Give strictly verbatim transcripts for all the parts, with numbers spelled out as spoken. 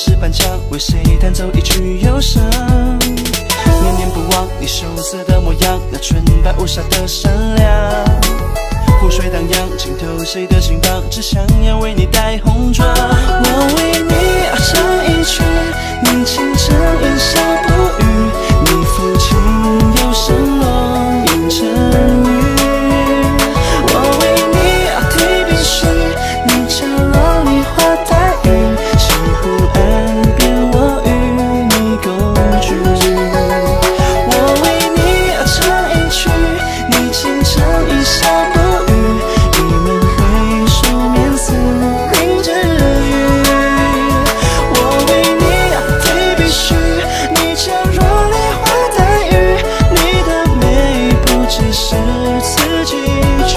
石板墙，为谁弹奏一曲忧伤？念念不忘你羞涩的模样，那纯白无瑕的善良。湖水荡漾，浸透谁的心房？只想要为你戴红妆。我为你而唱一曲，你轻唱一笑不语，你抚琴有声落雁成语。我为你而提笔序，你娇若梨花带雨，西湖岸边我与你共聚。我为你而唱一曲，你轻唱一笑不语，你们会说面似凝脂语。我为你而提笔序，你娇若梨花带雨，你的美不只是此几句。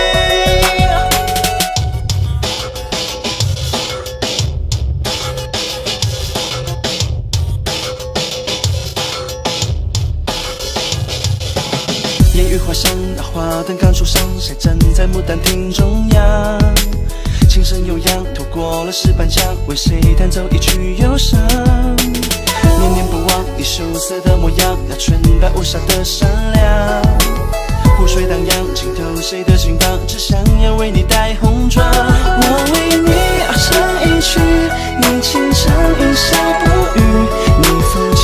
烟雨花香，那花灯刚初上，谁站在牡丹亭中央？琴声悠扬，透过了石板墙，为谁弹奏一曲忧伤？念念不忘你羞涩的模样，那纯白无瑕的善良。湖水荡漾，浸透谁的心房？只想要为你戴红妆。我为你而唱一曲，你轻唱一笑不语，你抚